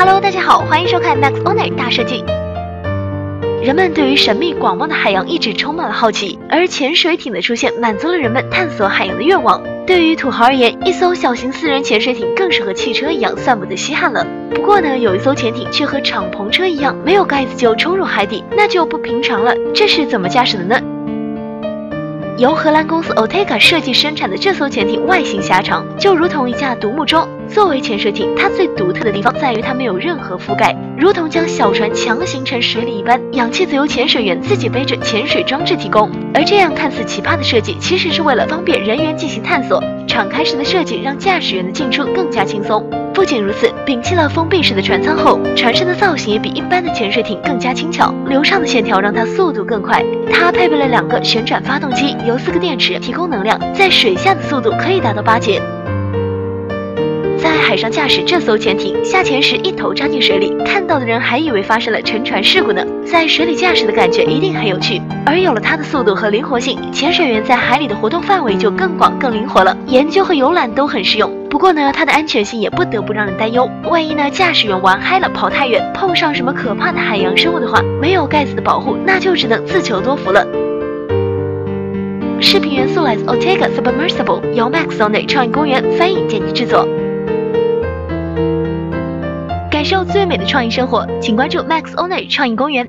Hello， 大家好，欢迎收看 Max Owner 大设计。人们对于神秘广袤的海洋一直充满了好奇，而潜水艇的出现满足了人们探索海洋的愿望。对于土豪而言，一艘小型私人潜水艇更是和汽车一样算不得稀罕了。不过呢，有一艘潜艇却和敞篷车一样，没有盖子就冲入海底，那就不平常了。这是怎么驾驶的呢？由荷兰公司 Otega 设计生产的这艘潜艇外形狭长，就如同一架独木舟。作为潜水艇，它最独特的地方在于它没有任何覆盖，如同将小船强行沉水里一般，氧气则由潜水员自己背着潜水装置提供。而这样看似奇葩的设计，其实是为了方便人员进行探索。敞开式的设计让驾驶员的进出更加轻松。不仅如此，摒弃了封闭式的船舱后，船身的造型也比一般的潜水艇更加轻巧，流畅的线条让它速度更快。它配备了2个旋转发动机，由4个电池提供能量，在水下的速度可以达到8节。在海上驾驶这艘潜艇，下潜时一头扎进水里，看到的人还以为发生了沉船事故呢。在水里驾驶的感觉一定很有趣，而有了它的速度和灵活性，潜水员在海里的活动范围就更广更灵活了，研究和游览都很实用。不过呢，它的安全性也不得不让人担忧，万一呢驾驶员玩嗨了跑太远，碰上什么可怕的海洋生物的话，没有盖子的保护，那就只能自求多福了。视频元素来自 Otega Submersible， 由 Max Owner 创意公园翻译剪辑制作。感受最美的创意生活，请关注 Max Owner 创意公园。